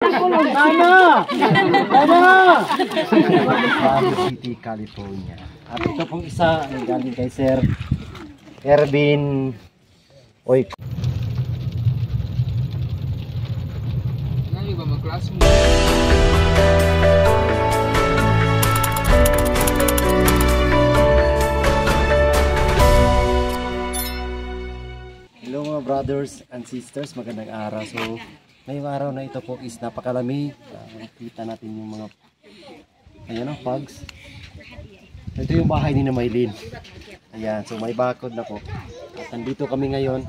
Valley City, California. At ito pong isa ay galing kay Sir Ervin Oy. Ngayon ba mag-class mo? Hello mga brothers and sisters, magandang araw. So, ngayong araw na ito po is napakalamig. Kita natin yung mga pugs. Ito yung bahay ni Maylin. Ayan, so may bakod na po. At nandito kami ngayon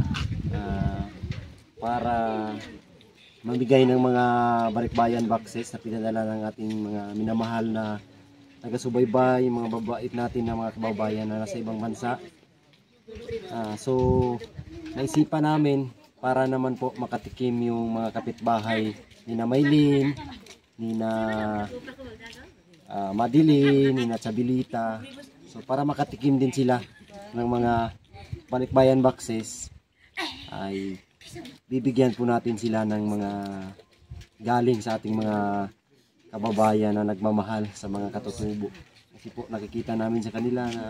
para mamigay ng mga balikbayan boxes na pinadala ng ating mga minamahal na taga-subaybay, mga babait natin na mga kababayan na nasa ibang bansa. So naisipan namin para naman po makatikim yung mga kapitbahay ni na Maylin, ni na Madeline, ni na Chabilita. So para makatikim din sila ng mga balikbayan boxes, ay bibigyan po natin sila ng mga galing sa ating mga kababayan na nagmamahal sa mga katutubo. Kasi po nakikita namin sa kanila na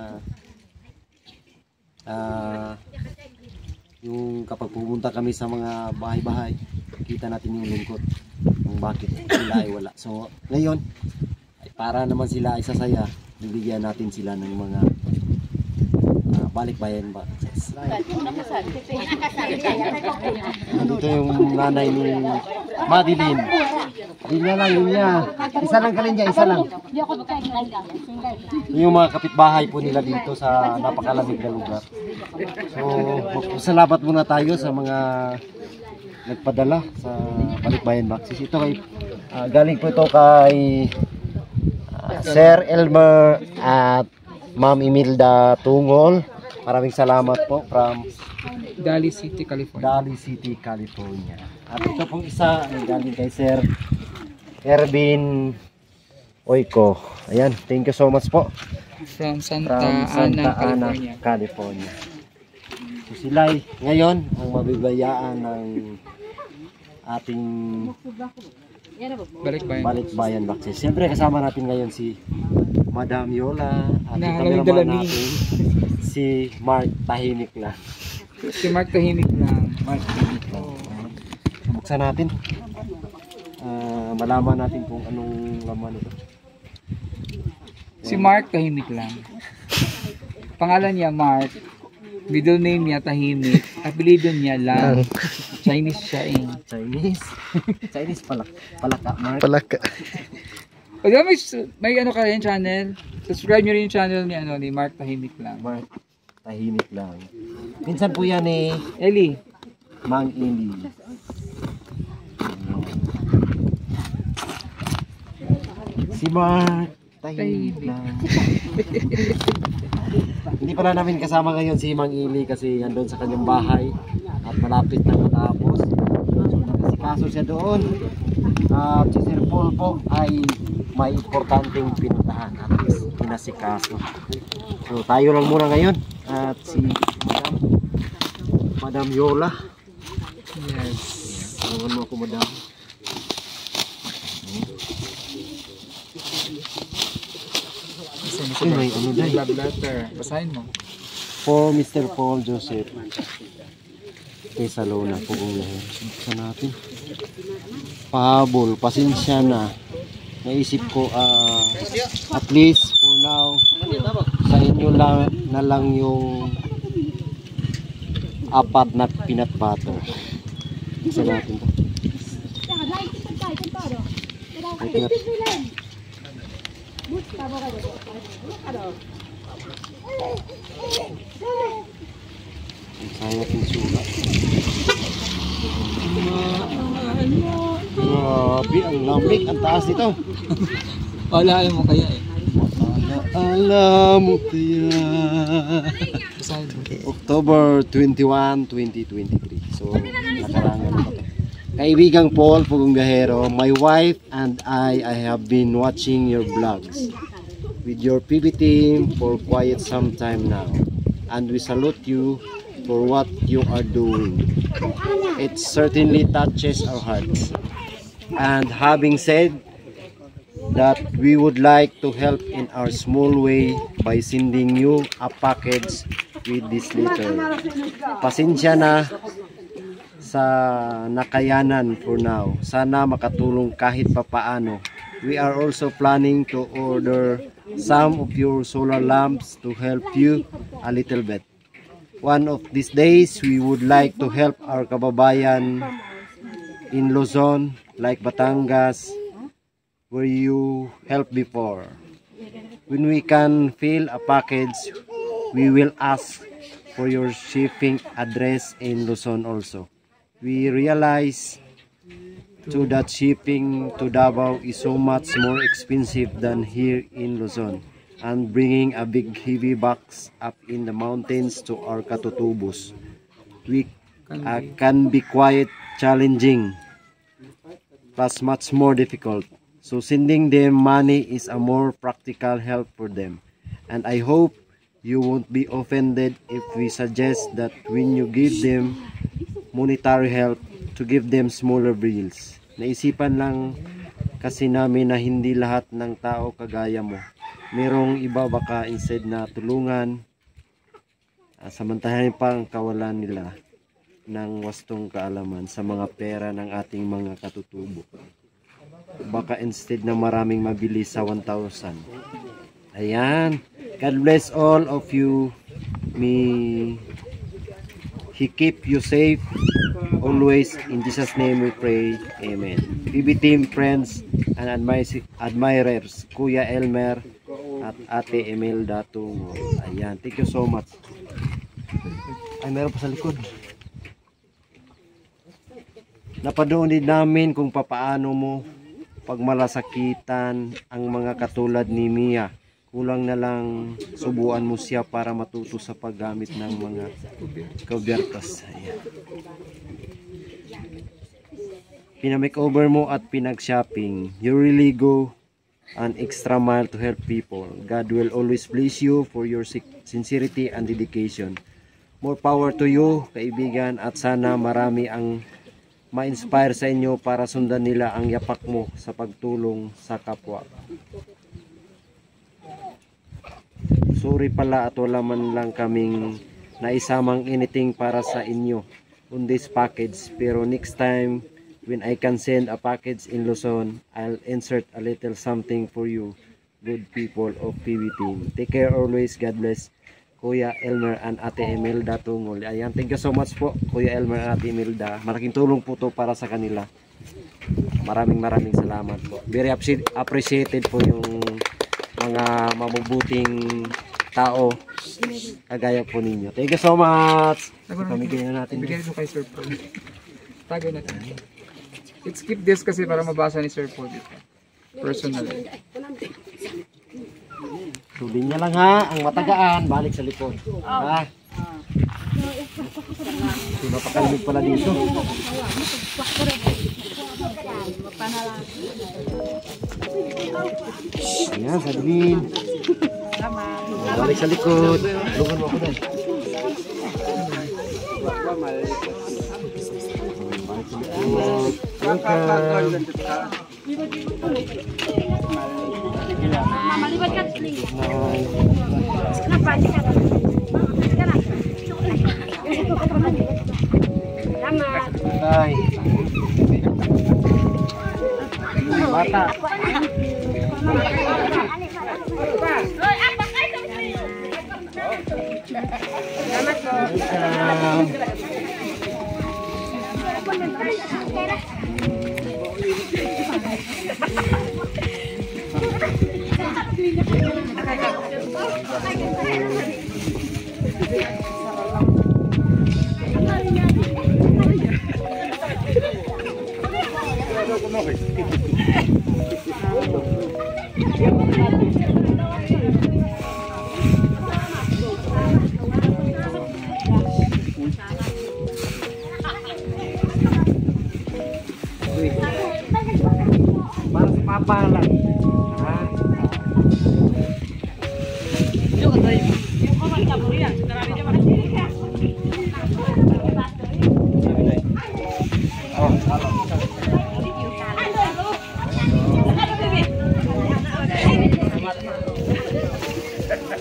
yung kapag pumunta kami sa mga bahay-bahay, kita natin yung lungkot kung bakit sila ay wala. So ngayon ay para naman sila ay sasaya, bibigyan natin sila ng mga balikbayan boxes. Dito yung nanay ni Madeline. Linya. Isa lang kalinja, isa lang. Yung mga kapitbahay po nila dito sa napakalamig na lugar. So, salamat muna tayo sa mga nagpadala sa balikbayan boxes. Ito kay galing po ito kay Sir Elmer at Ma'am Imelda Tungol. Maraming salamat po from Valley City, California. Valley City, California. At ito pong isa ay galing kay Sir Ervin Oyko. Ayan, thank you so much po. From Santa Ana, California. So sila ngayon ang mabibayaan ng ating balikbayan boxes. Siyempre kasama natin ngayon si Madam Yola at cameraman natin si Mark Tahimik lang. Si Mark Tahimik lang. Buksan natin. Malaman natin kung anong laman ito. Si Mark Tahimik lang. Pangalan niya Mark. Middle name niya Tahimik. Apelido niya lang. Chinese siya eh. Chinese palaka Mark. Palaka. O diba may ano ka rin channel? Subscribe nyo rin yung channel ni Mark Tahimik lang. Mark Tahimik lang. Minsan po yan eh. Eli. Mang Eli. Si Mark Tahimik lang. Hindi pala namin kasama ngayon si Mang Eli kasi andun sa kanyang bahay at malapit na matapos. So nakasikaso siya doon. At si Sir Paul po ay may importanteng pinuntahan at pinasikaso. So tayo lang muna ngayon at si Madam Yola. Yes. Tulungan mo ako, Madam. May ano dahil? Love letter. Basahin mo. For Mr. Paul Joseph Salona po kung lahat. Buksan natin. Pahabol, pasensya na. Naisip ko at least for now sa inyo lang na lang yung apat na peanut butter. Buksan natin po. Saya pinsulat. Grabe, ang lamig, ang taas nito. Wala alam mo kaya eh. Alam mo kaya. October 21, 2023. So, nakarangan pa to. Kaibigang Paul Pugunggahero, my wife and I have been watching your vlogs with your PB team for quite some time now. And we salute you for what you are doing. It certainly touches our hearts. And having said that, we would like to help in our small way by sending you a package with this letter. Pasensya na sa nakayanan for now. Sana makatulong kahit papaano. We are also planning to order some of your solar lamps to help you a little bit. One of these days, we would like to help our kababayan in Luzon, like Batangas, where you helped before. When we can fill a package, we will ask for your shipping address in Luzon also. We realize too that shipping to Davao is so much more expensive than here in Luzon, and bringing a big heavy box up in the mountains to our Katutubos can be quite challenging, plus much more difficult. So sending them money is a more practical help for them. And I hope you won't be offended if we suggest that when you give them monetary help, to give them smaller bills. Naisipan lang kasi namin na hindi lahat ng tao kagaya mo. Merong iba baka instead na tulungan, samantahan pa ang kawalan nila ng wastong kaalaman sa mga pera ng ating mga katutubo. Baka instead na maraming mabili sa 1,000. Ayan. God bless all of you. May He keep you safe always. In Jesus' name we pray. Amen. PB team, friends, and admirers, Kuya Elmer at Ate Imelda Tungo. Ayan. Thank you so much. Ay, meron pa sa likod. Napadoon din namin kung papaano mo pagmalasakitan ang mga katulad ni Mia. Kulang na lang subuan mo siya para matuto sa paggamit ng mga kubertas. Ayan. Pinamakeover mo at pinag-shopping. You really go an extra mile to help people. God will always bless you for your sincerity and dedication. More power to you, kaibigan, at sana marami ang ma-inspire sa inyo para sundan nila ang yapak mo sa pagtulong sa kapwa. Sorry pala at wala man lang kaming naisamang anything para sa inyo on this package, pero next time when I can send a package in Luzon, I'll insert a little something for you, good people of PB team. Take care always. God bless. Kuya Elmer and Ate Imelda Tungol. Ayan, thank you so much po, Kuya Elmer and Ate Imelda. Malaking tulong po to para sa kanila. Maraming salamat po. Very appreciated po yung mga mabubuting tao kagaya po ninyo. Thank you so much. Pamigay na natin. Bigyan ito kay Sir Paul. Tago natin. Let's keep this kasi para mabasa ni Sir Paul dito. Personally. Tuloy niya lang ha, ang matagaan, balik sa likod. Ha? Napakalimig pala dito. Ayan, Sadlin. Balik sa likod. Tulungan mo ako din. Balik sa likod. Welcome. Malibat ka, please. Kenapa? Selamat. Bye. Bata. Selamat po. Para si Papa lang. Ha?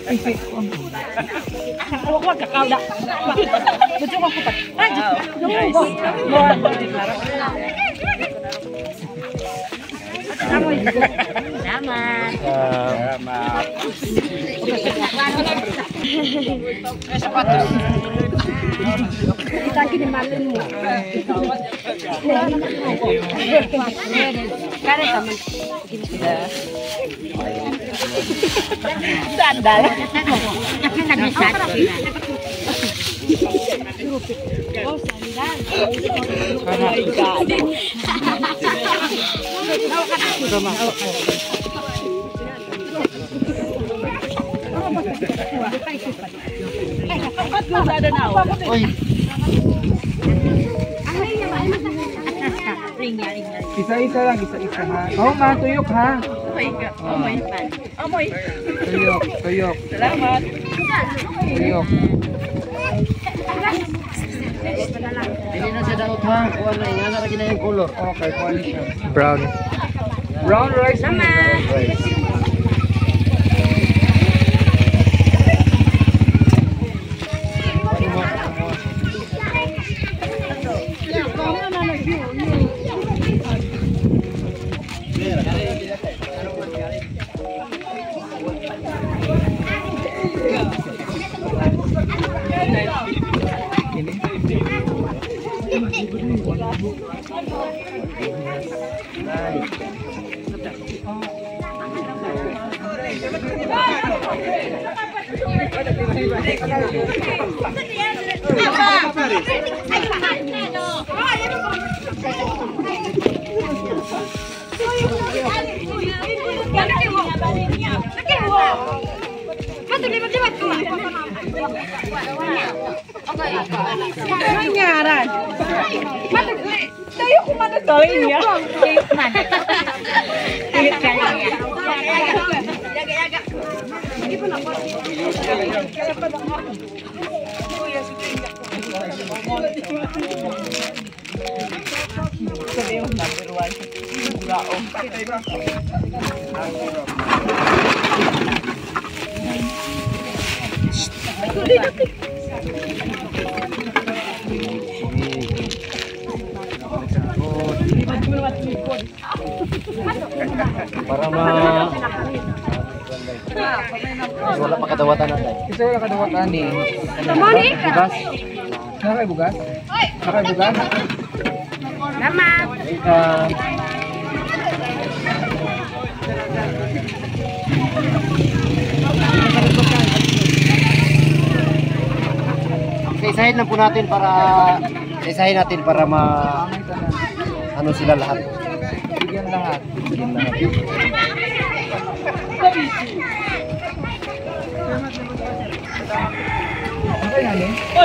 Huwag ka kauda. Gusto ko kupat. Salamat. Kita kini malin mo. Kare taman. Sandal. Oh, sandal. Oy, Isa-isa lang, isa-isa ha. Oo nga, tuyok ha. Tuyok, tuyok. Salamat. Tuyok. hindi na siya daot ha. Kuha na, nga na na yung color. Okay, kuha niya siya. Brown. Brown rice. Right. Nanyaran. Tayo ko mana tolong ya. Jaga-jaga. Ini pun apa? Para wala pa kadawatan natin. Isa wala kadawatan ni. Bugas. Nakay bugas? Nakay bugas? Salamat. Isa-isahin lang po natin para isa-isahin natin para ano sila lahat. Bigyan lahat. Bigyan lahat. Okay na ni?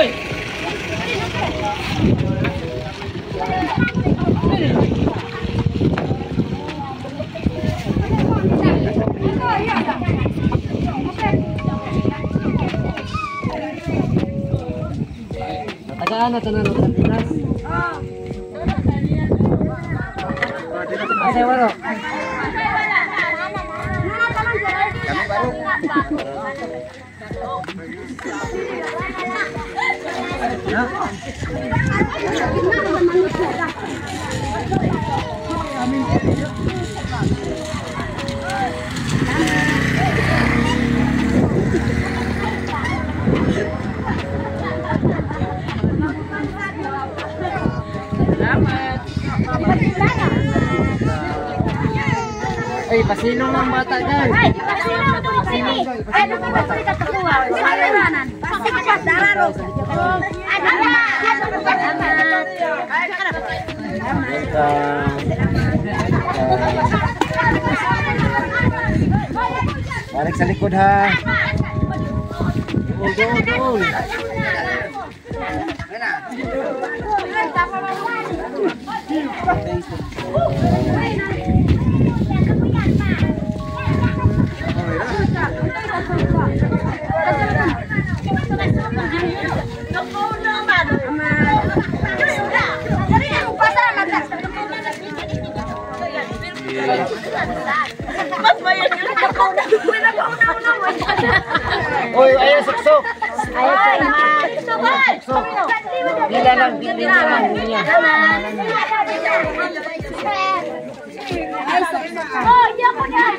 Natagaan na tanan ng Pilipinas. Ay, waro. Kami baru. Ay, pasinong ng bata dyan. Ay, pasinong to ini. Ano ko ba ito katuwa? Salamat. Pasikat dararo. Balik sa likod ha. Doon. Mas bayar Oy, ayan suksok. Bila lang niya. Oh, iya ko yan.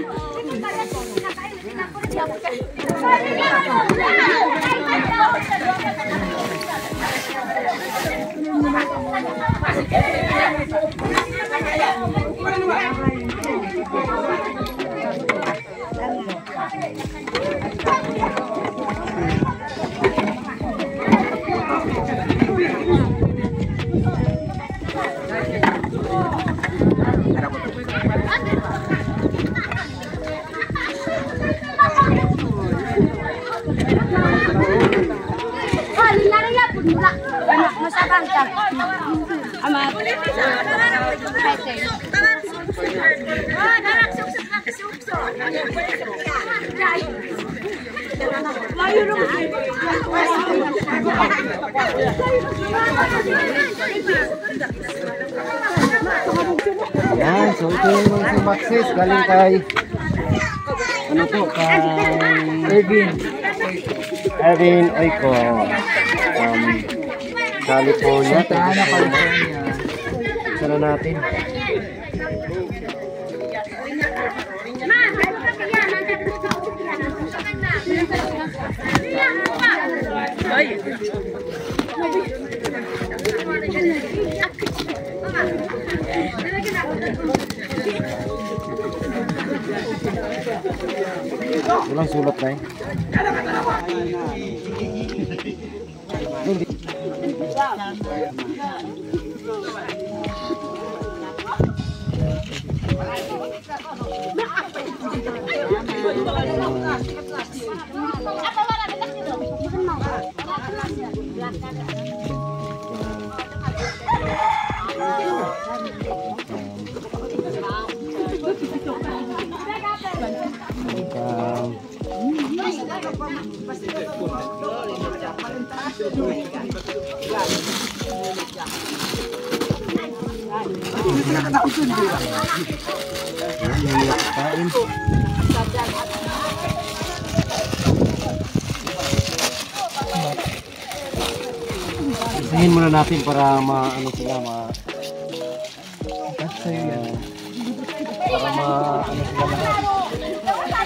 Yan, so ito yung si Maxis galing kay ano to, kay Erwin Oiko, California. Santa Ana, California. Sana natin. Walang sulat na eh. Isahin muna natin para ano sila para ano sila lahat.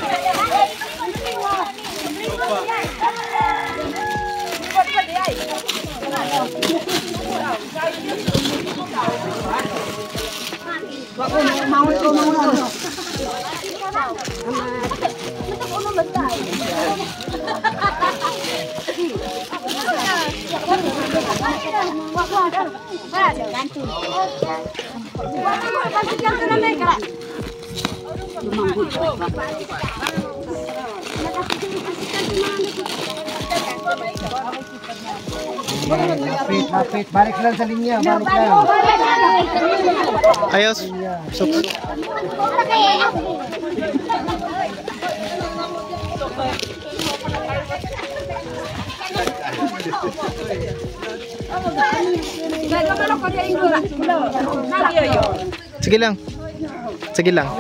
Lapit, balik lang sa linya, balik lang. Ayos. Suksok. Sige lang. Sige lang.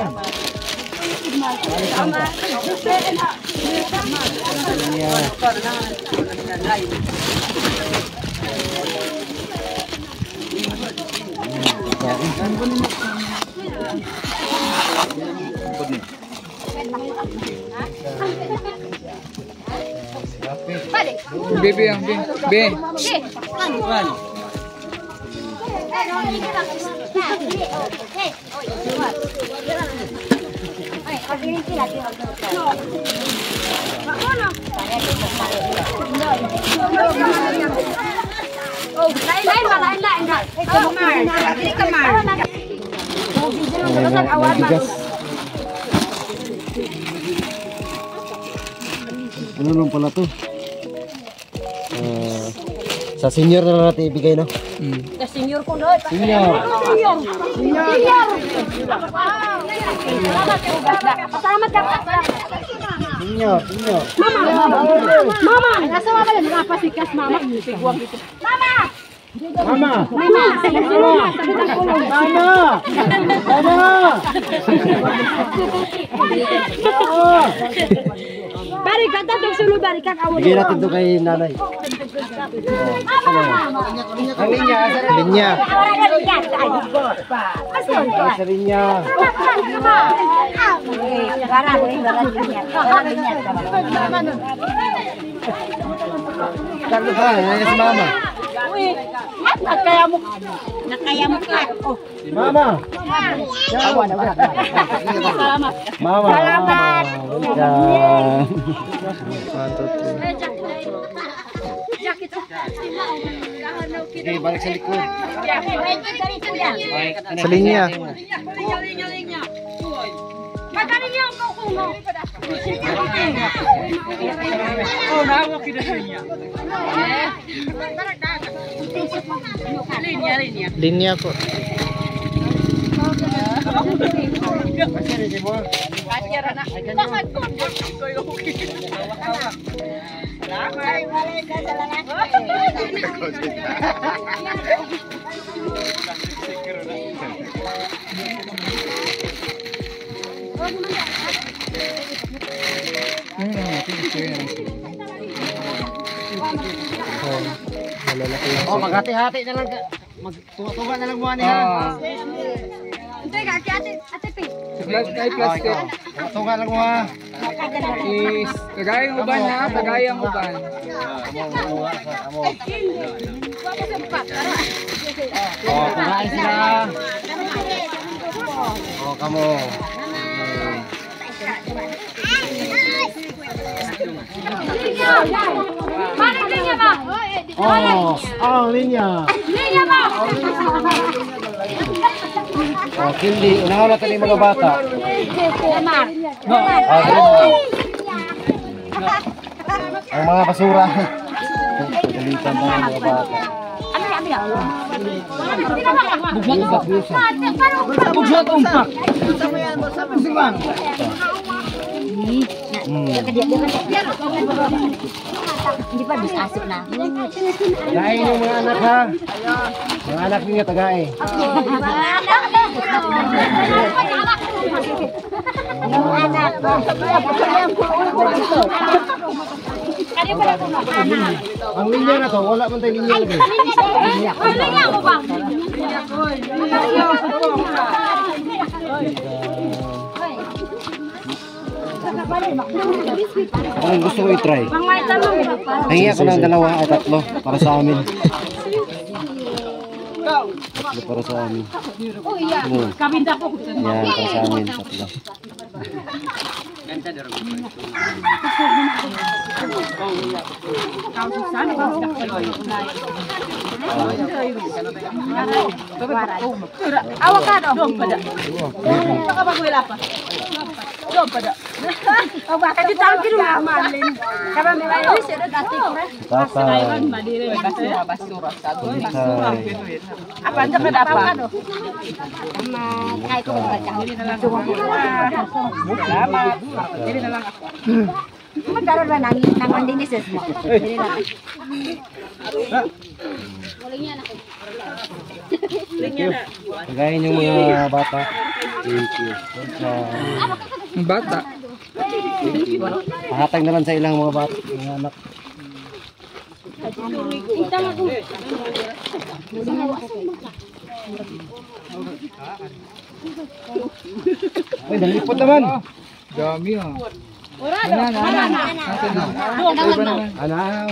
Bebe ang be. Ano lang pala to? Sa senior na lang natin ibigay, no? Sa senior ko doon. Senior. Pasalamat ka. Senior. Mama. Nasa mama lang nakapasikas mama. Mama. Mama! Mama! Barikan tatong sulod, barikan awal. Bigyan natin ito kay nanay. Ang linya, Linya. sa linya. Carlos ka, yan si mama. Nakayamok ka. Mama! Mama! Salamat. Yan. 1, 2, 3. Okay, balik sa likod. Sa linya. Oh, nahawak kita sa niya. Linya po. Oh, maghati-hati na lang. Magtunga-tunga na lang mo ani ha. Kahit plastic. Tunga lang mo ha. Is, tagayang uban ha, tagayang uban. Oh, kumain sila. Oh, kamo. Mana linya, Ma? Oh, ang linya. Linya, Ma! Oh, kindi. Unahan natin yung mga bata. Ma! Ang mga basura. Pagalitan ng mga bata. Bugsat umpak. Hindi pa bisa asik na. Tagain yung mga anak ha. Mga anak niya tagain. Ang linya na to, wala man tayo linya lagi. Linya mo ba? Ang gusto ko i-try. Mang may tanong. Hingi ako ng 2 o 3 para sa amin. Ito para sa amin. Kabinda po. Yan, para sa amin. 3. Awakado. Nakapagwila pa. Doon pa da. Kasi tayo kinumamalin. Kaya may kayo, sila dati ko rin. Tatay. Basura sa doon. Tatay. Apa anda ka apa? Kaya ko ba Salamat. Dili na lang ako. magkaroon ba ng mandinises mo? Pagayin yung mga bata. Thank you. Ang bata. Pahatag na lang sa ilang mga bata. Mga anak. Ay, nalipot naman. Dami ah. Anaw.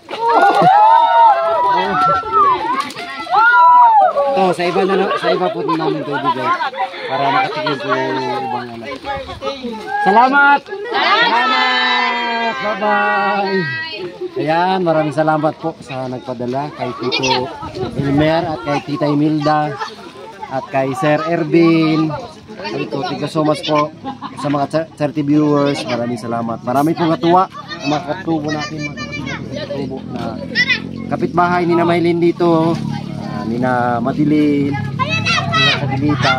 Oh, sa iba po namin ito ibigay para makatigil po yung ibang anak. Salamat! Salamat! Bye-bye! Ayan, maraming salamat po sa nagpadala kay Tito Elmer at kay Tita Imelda at kay Sir Ervin. Ito, thank you so much po sa mga 30 viewers. Maraming salamat. Marami pong natuwa ang mga katubo natin, mga katubo na kapitbahay ni na Maylin dito, ni na Madilin, ni na Kadilita.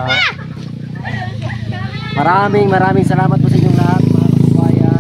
Maraming salamat po sa inyong lahat, mga kababayan.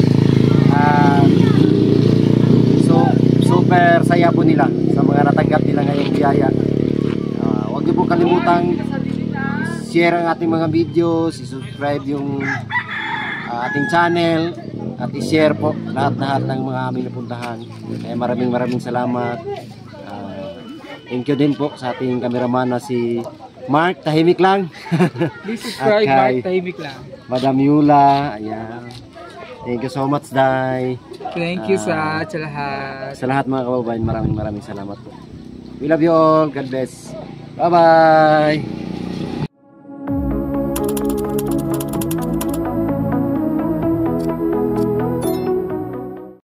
Super saya po nila sa mga natanggap nila na ngayong biyaya. Huwag niyo po kalimutang share ang ating mga videos, i-subscribe yung ating channel, at i-share po lahat-lahat ng mga aming napuntahan. Kaya maraming salamat. Thank you din po sa ating cameraman na si Mark, tahimik lang. Please subscribe, At kay Mark, tahimik lang. Madam Yula, ayan. Thank you so much, Day. Thank you sa lahat. Sa lahat mga kababayan, maraming salamat po. We love you all. God bless. Bye-bye.